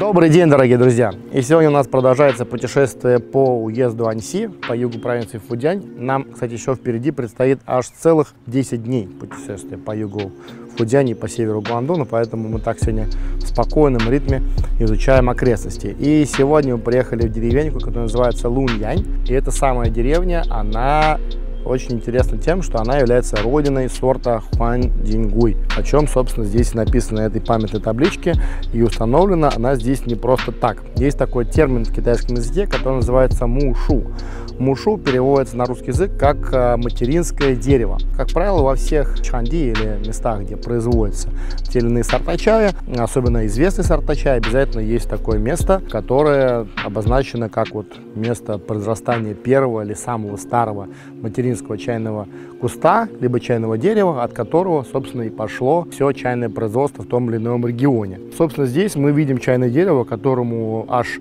Добрый день, дорогие друзья! И сегодня у нас продолжается путешествие по уезду Аньси, по югу провинции Фудзянь. Нам, кстати, еще впереди предстоит аж целых 10 дней путешествия по югу Фудзянь и по северу Гуандуна, поэтому мы так сегодня в спокойном ритме изучаем окрестности. И сегодня мы приехали в деревеньку, которая называется Лунъянь. И эта самая деревня, она очень интересна тем, что она является родиной сорта Хуандингуй, о чем, собственно, здесь написано на этой памятной табличке, и установлена она здесь не просто так. Есть такой термин в китайском языке, который называется мушу. Мушу переводится на русский язык как материнское дерево. Как правило, во всех чханди или местах, где производятся те или иные сорта чая, особенно известные сорта чая, обязательно есть такое место, которое обозначено как вот место произрастания первого или самого старого материнского чайного куста, либо чайного дерева, от которого, собственно, и пошло все чайное производство в том или ином регионе. Собственно, здесь мы видим чайное дерево, которому аж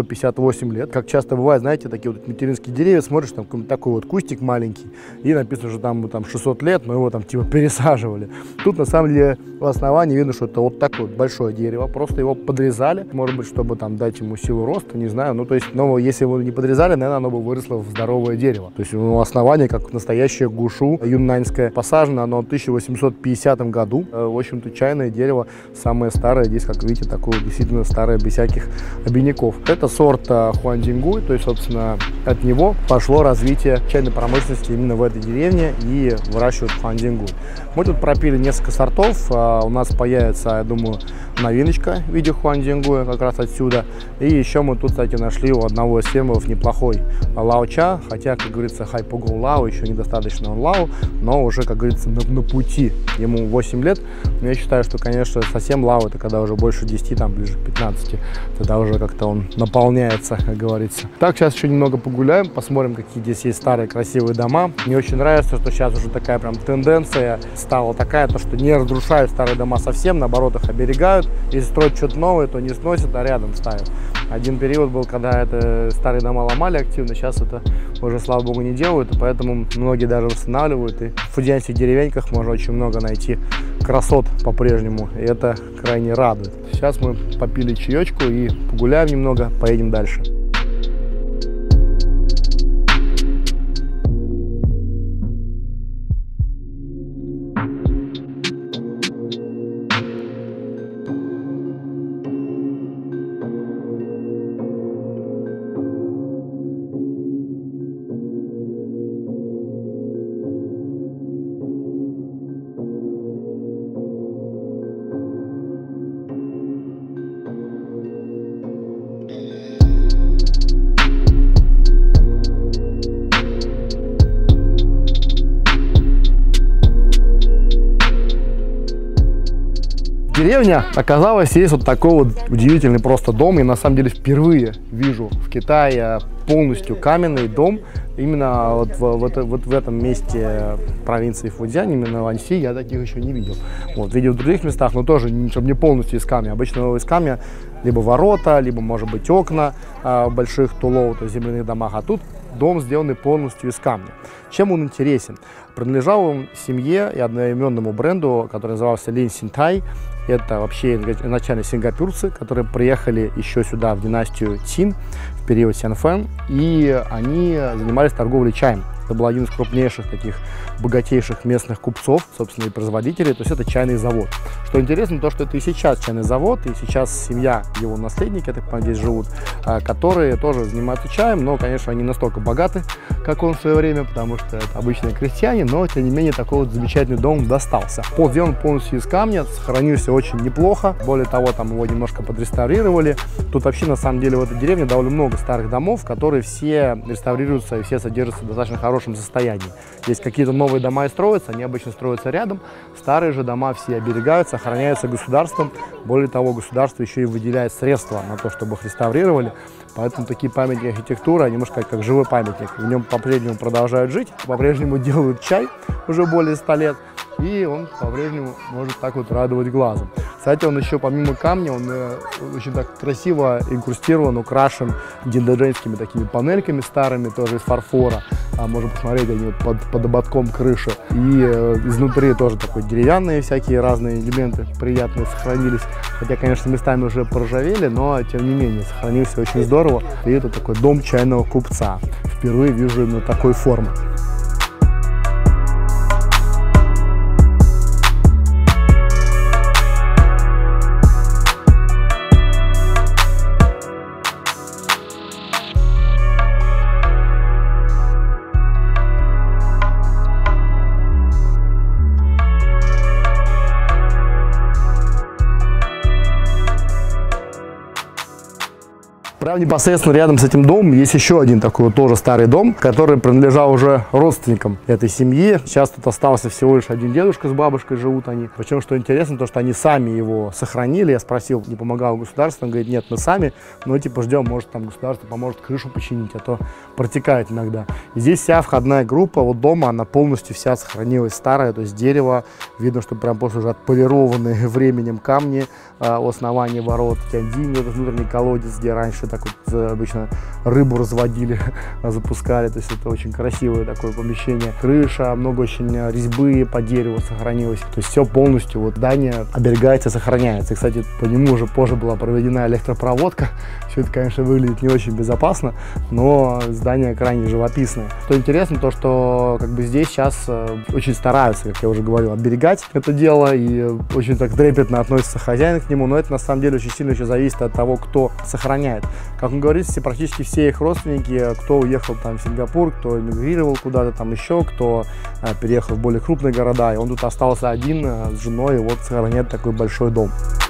158 лет. Как часто бывает, знаете, такие вот материнские деревья, смотришь, там такой вот кустик маленький, и написано, что там 600 лет, но его там типа пересаживали. Тут, на самом деле, в основании видно, что это вот такое вот большое дерево, просто его подрезали, может быть, чтобы там дать ему силу роста, не знаю, ну, то есть, но если его не подрезали, наверное, оно бы выросло в здоровое дерево. То есть, у основания, как настоящее гушу юннаньское, посажено оно в 1850 году. В общем-то, чайное дерево самое старое. Здесь, как видите, такое действительно старое, без всяких обиняков. Это сорт Хуандингуй, то есть, собственно, от него пошло развитие чайной промышленности именно в этой деревне и выращивают Хуандингуй. Мы тут пропили несколько сортов. У нас появится, я думаю, новиночка в виде Хуандингуя как раз отсюда. И еще мы тут, кстати, нашли у одного из фермеров неплохой лао-ча, хотя, как говорится, хайпугу лао, еще недостаточно он лао, но уже, как говорится, на пути. Ему 8 лет. Но я считаю, что, конечно, совсем лао, это когда уже больше 10, там ближе к 15, тогда уже как-то он наполняется, как говорится. Так, сейчас еще немного погуляем, посмотрим, какие здесь есть старые красивые дома. Мне очень нравится, что сейчас уже такая прям тенденция стала такая, то, что не разрушают старые дома совсем, наоборот, их оберегают. Если строят что-то новое, то не сносят, а рядом ставят. Один период был, когда это старые дома ломали активно, сейчас это уже, слава богу, не делают, и поэтому многие даже восстанавливают. И в фудзянских деревеньках можно очень много найти красот по-прежнему, и это крайне радует. Сейчас мы попили чаечку и погуляем немного, поедем дальше. Деревня оказалась, есть вот такой вот удивительный просто дом. И на самом деле впервые вижу в Китае полностью каменный дом. Именно вот в этом месте провинции Фудзянь, именно в Аньси, я таких еще не видел. Вот, видел в других местах, но тоже, чтобы не полностью из камня. Обычно из камня либо ворота, либо, может быть, окна больших тулов, то есть земляных домах. А тут дом, сделанный полностью из камня. Чем он интересен? Принадлежал он семье и одноименному бренду, который назывался Лин Синтай. Это вообще изначально сингапурцы, которые приехали еще сюда в династию Цин в период Сяньфэн, и они занимались торговлей чаем. Это был один из крупнейших таких богатейших местных купцов, собственно, и производителей, то есть это чайный завод. Что интересно, то, что это и сейчас чайный завод, и сейчас семья, его наследники, я так понимаю, здесь живут, которые тоже занимаются чаем, но, конечно, они не настолько богаты, как он в свое время, потому что это обычные крестьяне, но, тем не менее, такой вот замечательный дом достался. Пол сделан полностью из камня, сохранился очень неплохо, более того, там его немножко подреставрировали. Тут вообще, на самом деле, в этой деревне довольно много старых домов, которые все реставрируются и все содержатся в достаточно хорошем состоянии. Есть какие-то новые дома и строятся, они обычно строятся рядом, старые же дома все оберегаются, охраняются государством. Более того, государство еще и выделяет средства на то, чтобы их реставрировали. Поэтому такие памятники архитектуры, они немножко как живой памятник. В нем по-прежнему продолжают жить, по-прежнему делают чай уже более 100 лет. И он по-прежнему может так вот радовать глазом. Кстати, он еще помимо камня, он очень так красиво инкрустирован, украшен диндодженскими такими панельками старыми, тоже из фарфора. можно посмотреть, они вот под ободком крыши. И изнутри тоже такой деревянные всякие разные элементы приятные сохранились. Хотя, конечно, местами уже поржавели, но тем не менее сохранился очень здорово. И это такой дом чайного купца. Впервые вижу именно такой формы. Прямо непосредственно рядом с этим домом есть еще один такой вот тоже старый дом, который принадлежал уже родственникам этой семьи. Сейчас тут остался всего лишь один дедушка с бабушкой, живут они. Причем, что интересно, то, что они сами его сохранили. Я спросил, не помогало государство, он говорит, нет, мы сами, но типа ждем, может там государство поможет крышу починить, а то протекает иногда. И здесь вся входная группа вот дома, она полностью вся сохранилась старая, то есть дерево, видно, что прям просто уже отполированные временем камни у основания ворот, тяндинь, вот внутренний колодец, где раньше так вот обычно рыбу разводили, запускали, то есть это очень красивое такое помещение. Крыша, много очень резьбы по дереву сохранилось, то есть все полностью, вот здание оберегается, сохраняется. И, кстати, по нему уже позже была проведена электропроводка, все это, конечно, выглядит не очень безопасно, но здание крайне живописное. Что интересно, то, что как бы здесь сейчас очень стараются, как я уже говорил, оберегать это дело, и очень так трепетно относится хозяин к нему, но это на самом деле очень сильно еще зависит от того, кто сохраняет. Как он говорит, практически все их родственники, кто уехал там в Сингапур, кто эмигрировал куда-то там еще, кто переехал в более крупные города, и он тут остался один с женой, и вот сохраняет такой большой дом.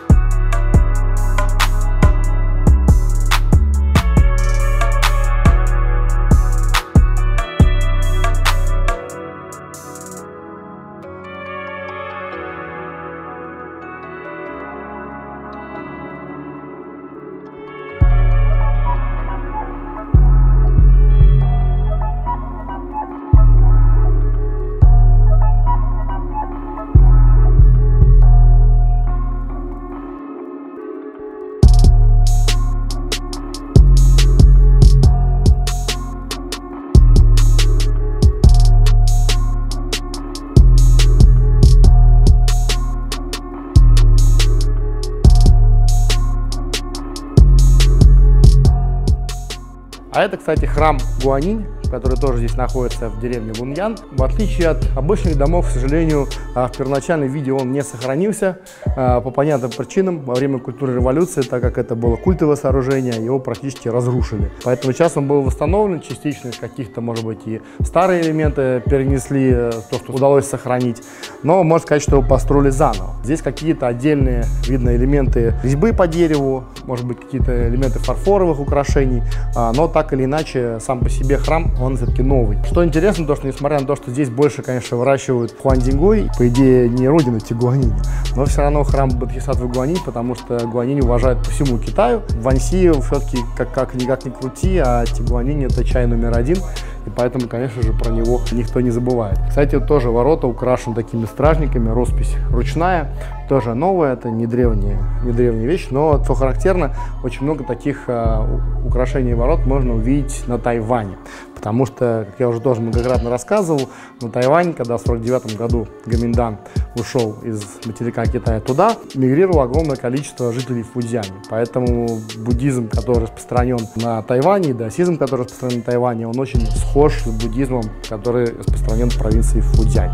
А это, кстати, храм Гуанинь, который тоже здесь находится в деревне Луньян. В отличие от обычных домов, к сожалению, в первоначальном виде он не сохранился по понятным причинам. Во время культурной революции, так как это было культовое сооружение, его практически разрушили. Поэтому сейчас он был восстановлен частично, каких-то, может быть, и старые элементы перенесли, то, что удалось сохранить. Но можно сказать, что его построили заново. Здесь какие-то отдельные, видно, элементы резьбы по дереву, может быть, какие-то элементы фарфоровых украшений, но так или иначе, сам по себе храм, он все-таки новый. Что интересно, то, что несмотря на то, что здесь больше, конечно, выращивают Хуандингуй, по идее, не родина Тигуаниня, но все равно храм Бодхисаттвы Гуанинь, потому что Гуанинь уважают по всему Китаю. В Аньси все-таки, как ни крути, а Тигуанинь — это чай номер один, и поэтому, конечно же, про него никто не забывает. Кстати, вот тоже ворота украшены такими стражниками, роспись ручная, тоже новая, это не древняя вещь, но, что характерно, очень много таких украшений ворот можно увидеть на Тайване. Потому что, как я уже тоже многократно рассказывал, на Тайвань, когда в 1949 году Гоминьдан ушел из материка Китая туда, мигрировало огромное количество жителей Фудзяня. Поэтому буддизм, который распространен на Тайване, и даосизм, который распространен на Тайване, он очень схож с буддизмом, который распространен в провинции Фудзянь.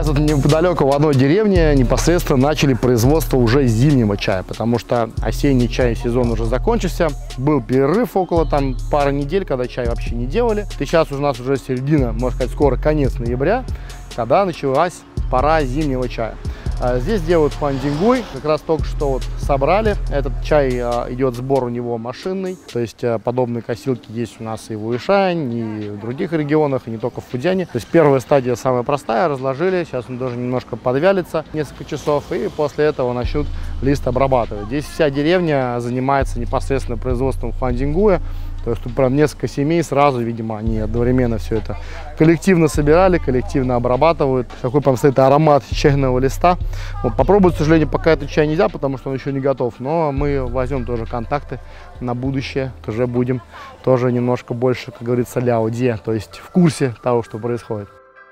Сейчас вот неподалеку в одной деревне непосредственно начали производство уже зимнего чая, потому что осенний чай сезон уже закончился. Был перерыв около там пары недель, когда чай вообще не делали. И сейчас у нас уже середина, можно сказать, скоро конец ноября, когда началась пора зимнего чая. Здесь делают хуандингуй, как раз только что вот собрали. Этот чай идет сбор у него машинный, то есть подобные косилки есть у нас и в Уишань, и в других регионах, и не только в Фудзяне. То есть первая стадия самая простая, разложили, сейчас он должен немножко подвялиться несколько часов, и после этого начнут лист обрабатывать. Здесь вся деревня занимается непосредственно производством хуандингуя. То есть тут прям несколько семей сразу, видимо, они одновременно все это коллективно собирали, коллективно обрабатывают. Такой прям стоит аромат чайного листа. Вот, попробовать, к сожалению, пока этот чай нельзя, потому что он еще не готов. Но мы возьмем тоже контакты на будущее. Уже будем тоже немножко больше, как говорится, ляо-де, то есть в курсе того, что происходит.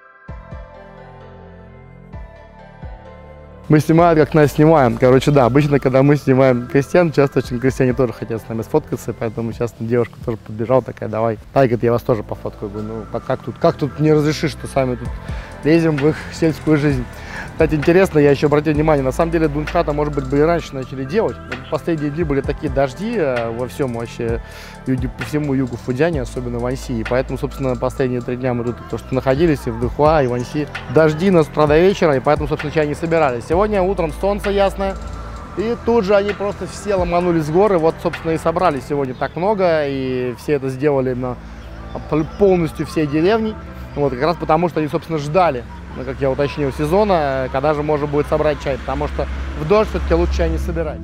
Мы снимаем, как нас снимаем. Короче, да, обычно, когда мы снимаем крестьян, часто очень крестьяне тоже хотят с нами сфоткаться, поэтому сейчас девушка тоже подбежала, такая, давай, говорит, я вас тоже пофоткаю. Ну, как тут не разрешишь, что сами тут лезем в их сельскую жизнь. Кстати, интересно, я еще обратил внимание, на самом деле дуншата, может быть, бы и раньше начали делать. В последние дни были такие дожди во всем вообще, по всему югу Фудзяне, особенно в Аньси. И поэтому, собственно, последние 3 дня мы тут находились и в Дэхуа, и в Аньси. Дожди нас утра до вечера, и поэтому, собственно, чай не собирали. Сегодня утром солнце ясное, и тут же они просто все ломанулись с горы. Вот, собственно, и собрали сегодня так много, и все это сделали полностью всей деревни. Вот, как раз потому, что они, собственно, ждали, как я уточнил, сезона, когда же можно будет собрать чай, потому что в дождь все-таки лучше чай не собирать.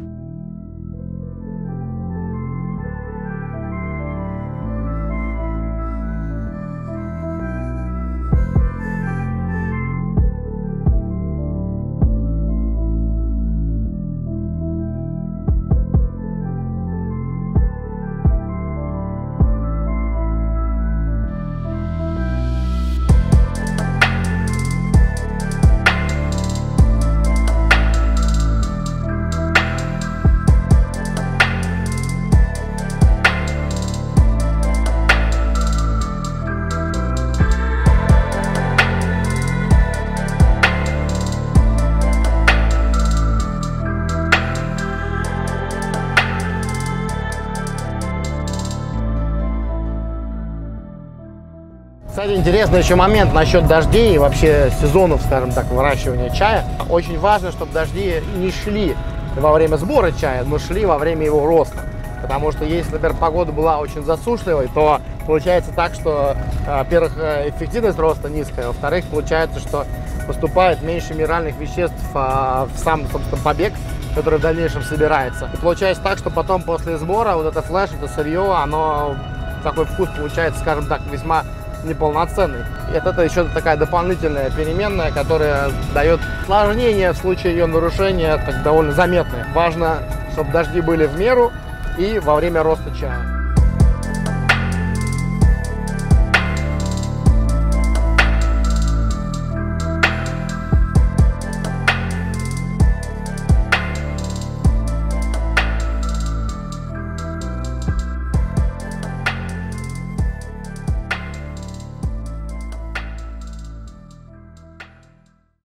Кстати, интересный еще момент насчет дождей и вообще сезонов, скажем так, выращивания чая. Очень важно, чтобы дожди не шли во время сбора чая, но шли во время его роста. Потому что если, например, погода была очень засушливой, то получается так, что, во-первых, эффективность роста низкая, во-вторых, получается, что поступает меньше минеральных веществ в сам, собственно, побег, который в дальнейшем собирается. И получается так, что потом после сбора вот это флеш, это сырье, оно, такой вкус получается, скажем так, весьма неполноценный. И это еще такая дополнительная переменная, которая дает осложнение в случае ее нарушения, так довольно заметное. Важно, чтобы дожди были в меру и во время роста чая.